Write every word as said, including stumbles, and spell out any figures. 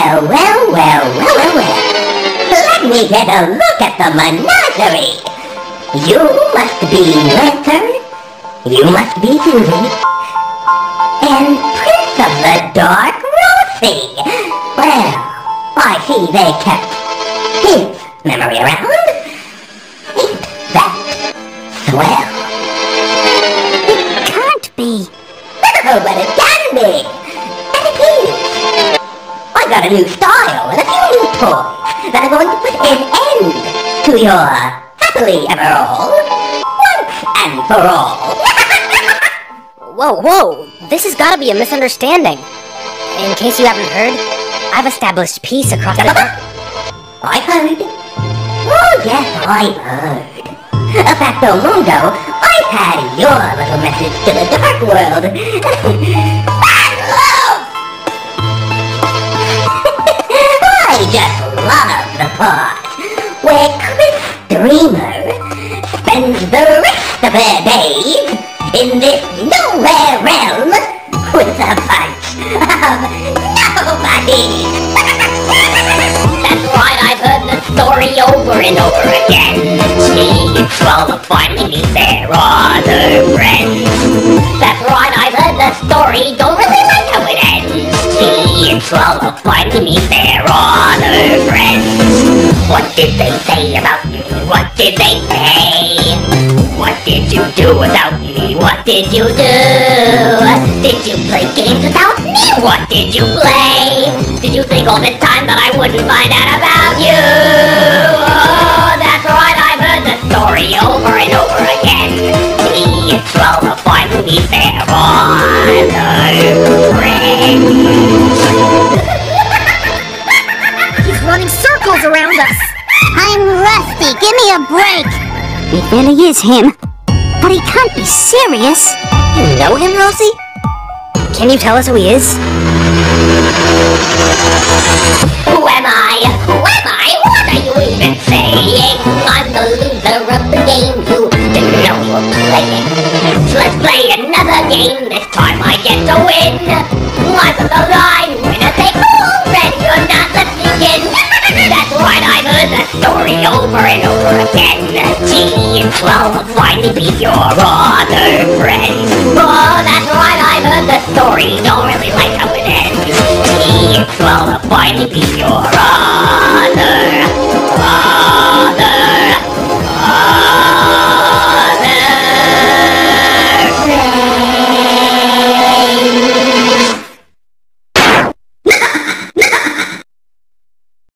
Well, well, well, well, well, well. Let me get a look at the menagerie. You must be Lantern. You must be Judy. And Prince of the Dark, Rosie. Well, I see they kept his memory around. Ain't that swell? It can't be. Oh, but it can be. And it is. I got a new style and a few new toys that are going to put an end to your happily ever all, once and for all. Whoa, whoa, this has gotta be a misunderstanding. In case you haven't heard, I've established peace across the... I heard. Oh, yes, I heard. Facto Mundo, I've had your little message to the dark world. Bad love! I just love the part where Chris Dreamer spends the rest of their days in this nowhere realm with a bunch of nobodies. That's right, I've heard the story over and over again. See, it's all to finally meet their other friends. That's right, I've heard the story, don't really like how it ends. See, it's all to finally meet their other friends. What did they say about me? What did they say? What did you do without me? What did you do? Did you play games without me? What did you play? Did you think all this time that I wouldn't find out about you? Oh, that's right, I've heard the story over and over again. See, it's well to finally meet their other friends. He's running circles around us! I'm Rusty, give me a break! It really is him. But he can't be serious. You know him, Rosie? Can you tell us who he is? Who am I? Who am I? What are you even saying? I'm the loser of the game you didn't know you were playing. Let's play another game. This time I get to win. I'm the line. Winner take all. Ready or not, let's begin. That's right, I've heard the story over and over again. Gee, it's well to finally be your other friend. Oh, that's right, I've heard the story. Don't really like how it ends. Gee, it's well to finally be your other